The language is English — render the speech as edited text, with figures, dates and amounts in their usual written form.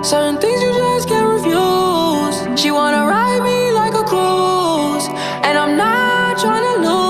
Certain things you just can't refuse. She wanna ride me like a cruise, and I'm not trying to lose.